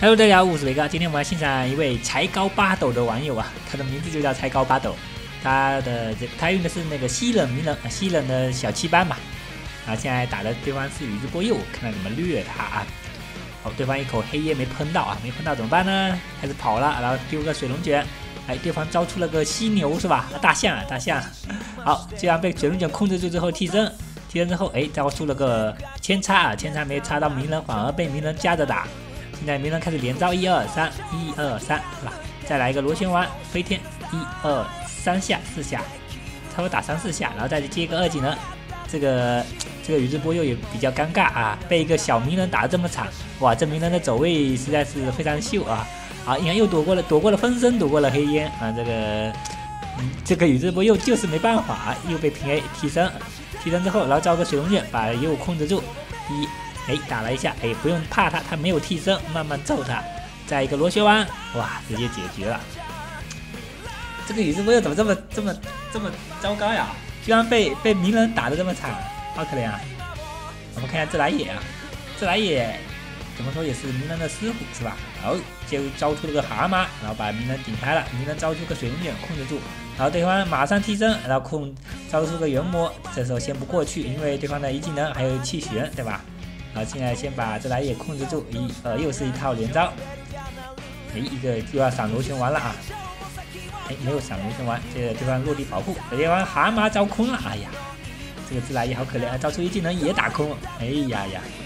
Hello， 大家好，我是雷哥。今天我们来欣赏一位才高8斗的网友啊，他的名字就叫才高8斗。他用的是那个西冷鸣人，西冷的小7班嘛。啊，现在打的对方是宇智波鼬，看到你们虐他啊。好，对方一口黑烟没喷到啊，没喷到怎么办呢？开始跑了，然后丢个水龙卷。哎，对方招出了个犀牛是吧？大象。好，这样被水龙卷控制住之后替身之后，哎，招出了个千插啊，千插没插到鸣人，反而被鸣人夹着打。现在鸣人开始连招1、2、3，是吧？再来一个螺旋丸飞天，1、2、3下4下，差不多打3、4下，然后再接一个2技能。这个宇智波鼬也比较尴尬啊，被一个小鸣人打得这么惨，哇，这鸣人的走位实在是非常秀啊！好，你看又躲过了分身，躲过了黑烟啊，这个宇智波鼬就是没办法，又被平 A 替身之后，然后招个水龙卷把鼬控制住，打了一下，不用怕他没有替身，慢慢揍他，再一个螺旋丸，哇，直接解决了。这个宇智波鼬怎么这么糟糕呀？居然被鸣人打得这么惨，好可怜啊！我们看一下自来也啊，自来也怎么说也是鸣人的师傅是吧？然后就招出了个蛤蟆，然后把鸣人顶开了，鸣人招出个水龙卷控制住，然后对方马上替身，然后招出个元魔，这时候先不过去，因为对方的一技能还有气旋，对吧？好，现在先把自来也控制住，又是一套连招，一个又要闪螺旋丸了啊！没有闪螺旋丸，这个对方落地保护，对方蛤蟆招空了，哎呀，这个自来也好可怜啊，招出一技能也打空，哎呀，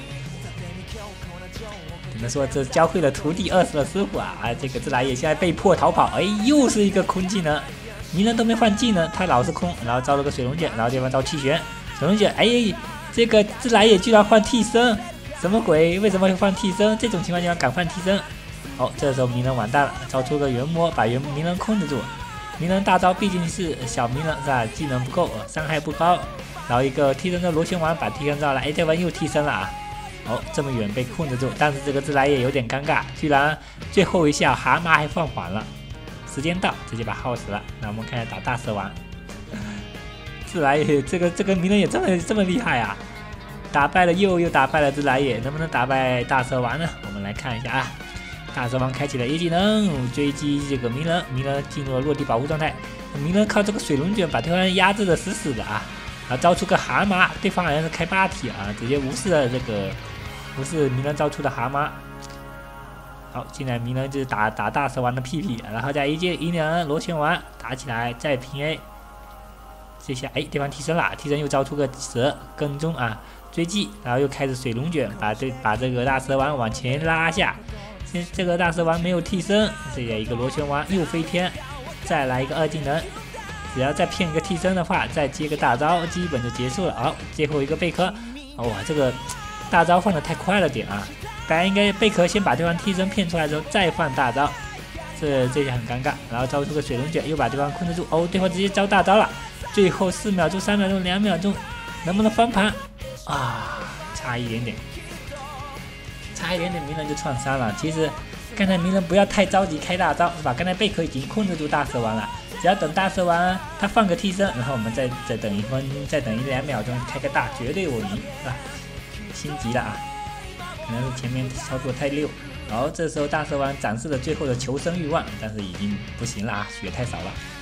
怎么说这教会了徒弟，饿死了师傅啊！这个自来也现在被迫逃跑，又是一个空技能，鸣人都没换技能，他老是空，然后招了个水龙卷，然后对方招气旋，水龙卷，这个自来也居然换替身，什么鬼？为什么会换替身？这种情况下敢换替身？哦，这时候鸣人完蛋了，招出个元魔把鸣人控制住。鸣人大招毕竟是小鸣人是吧？技能不够，伤害不高，然后一个替身的螺旋丸把替身招了，对方又替身了啊！哦，这么远被控制住，但是这个自来也有点尴尬，居然最后一下蛤蟆还放缓了，时间到直接把耗死了。那我们看一下打大蛇丸。自来也这个鸣人也这么厉害啊！打败了又打败了自来也，能不能打败大蛇丸呢？我们来看一下啊！大蛇丸开启了一技能追击这个鸣人进入了落地保护状态。鸣人靠这个水龙卷把对方压制的死死的啊！然后招出个蛤蟆，对方好像是开8体啊，直接无视了鸣人招出的蛤蟆。好，现在鸣人就是打大蛇丸的屁屁，然后再一两螺旋丸打起来，再平 A。这下对方替身了，替身又招出个蛇跟踪啊，追击，然后又开始水龙卷把这个大蛇丸往前拉下。这个大蛇丸没有替身，这一个螺旋丸又飞天，再来一个2技能，只要再骗一个替身的话，再接个大招，基本就结束了。好，最后一个贝壳，哇，这个大招放的太快了点啊！本来应该贝壳先把对方替身骗出来之后再放大招，这下很尴尬。然后招出个水龙卷，又把对方控制住。哦，对方直接招大招了。最后4秒钟、3秒钟、2秒钟，能不能翻盘啊？差一点点，鸣人就创伤了。其实刚才鸣人不要太着急开大招，是吧？刚才贝壳已经控制住大蛇丸了，只要等大蛇丸他放个替身，然后我们再等1分，再等1、2秒钟开个大，绝对我赢，是吧？心急了啊，可能是前面操作太溜。然后这时候大蛇丸展示了最后的求生欲望，但是已经不行了啊，血太少了。